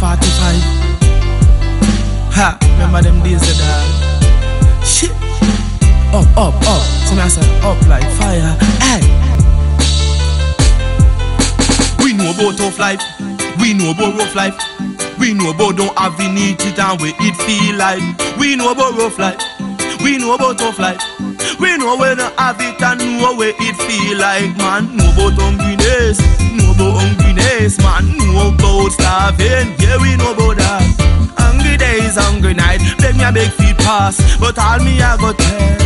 45. Ha, remember them days, dog. Shit. Up. So I said, up like fire. Hey. We know about tough life. We know about rough life. We know about don't have it it and we it feel like. We know about rough life. We know about tough life. We know we don't have it and know where it feel like. Man, know about hungriness. Know about hungriness. Man, know about starving. Yeah, we know about that. Hungry days, hungry night. Let me a big feet pass, but all me I go tell.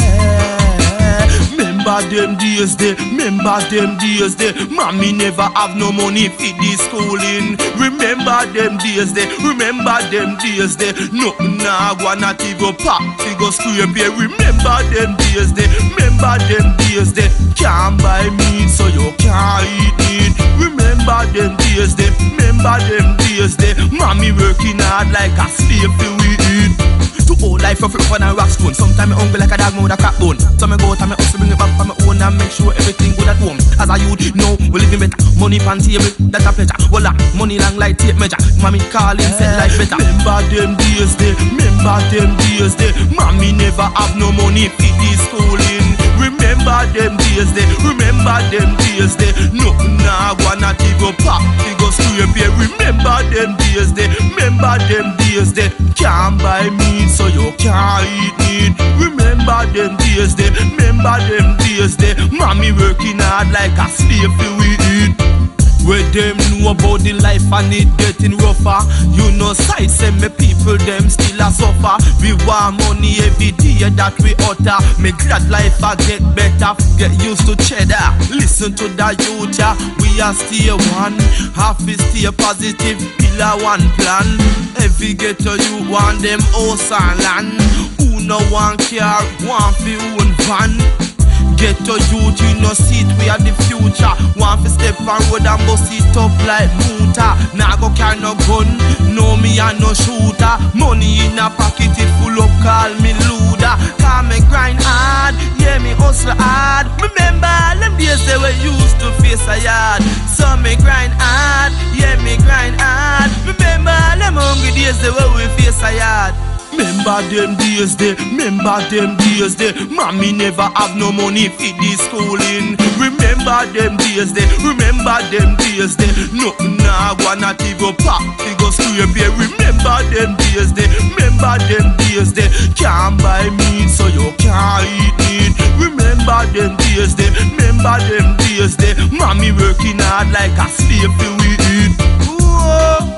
Remember them days there, remember them days there. Mommy never have no money for the schooling. Remember them days there, remember them days there. Nothing now go not even pop, we go scrape here. Remember them days there, remember them days there. Can't buy meat so you can't eat meat. Remember them days there, remember them days there. Mommy working hard like a slave till we eat. To all life of it and rock stone. Sometimes I'm hungry like a dog with a crack bone. So I go out and I also bring it back from my own and make sure everything good at home. As a youth, know we living better. Money pan table, that's a pleasure. Well, money long like tape measure. Mommy calling, said life better. Remember them days there, remember them days there. Mommy never have no money for the schooling. Remember them days there, remember them days there. Nothing now go not even pop, we go scrape here. Remember them days there, remember them days there. Can't buy meat so you can't eat meat. Remember them days there, remember them days there. Mommy working hard like a slave till we eat. Where them know about the life and it getting rougher. You know sight say me people them still a suffer. We want money every day that we utter. Me glad life a get better. Get used to cheddar. Listen to the youth ya. We are still one. Half is still positive. Pillar one plan. Every ghetto you want them house and land. Who no one care, want fi own van. Ghetto youth, you know seat, we are the future. Want fi step on road and bust it up like motor. Nah go carry no gun, no me and no shooter. Money in a pocket, it full up, call me looter. Call me grind hard, yeah me hustle hard. Remember all them days they were used to face a yard. So me grind hard, yeah me grind hard. Remember all them hungry days they were we face a yard. Remember them days there, remember them days there. Mommy never have no money for the schooling. Remember them days there, remember them days there. Nothing now go not even pop, we go scrape here. Remember them days there, remember them days there. Can't buy meat so you can't eat meat. Remember them days there, remember them days there. Mommy working hard like a slave till we eat. Whoa.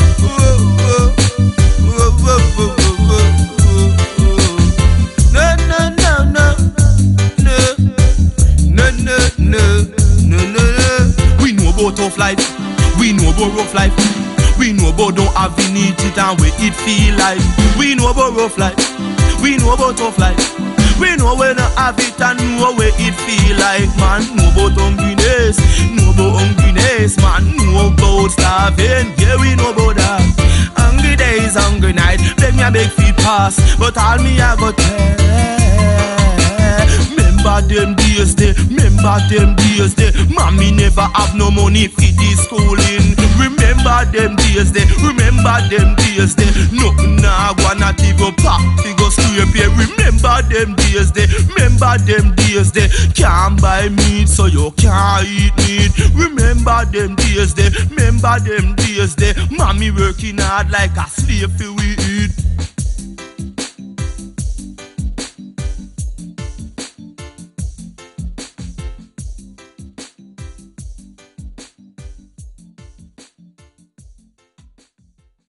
We know about tough life. We know about rough life. We know about don't have it and we it feel like. We know about rough life. We know about tough life. We know we don't have it and know where it feel like. Man, know about hungriness. Know about hungriness. Man, know about starving. Yeah, we know about that. Hungry days, hungry night. Let me a big feet pass, but all me I go tell. Remember them days there, remember them days there. Mommy never have no money for the schooling. Remember them days there, remember them days there. Nothing now go not even pop, we go scrape here. Remember them days there, remember them days there. Can't buy meat so you can't eat meat. Remember them days there, remember them days there. Mommy working hard like a slave till we eat.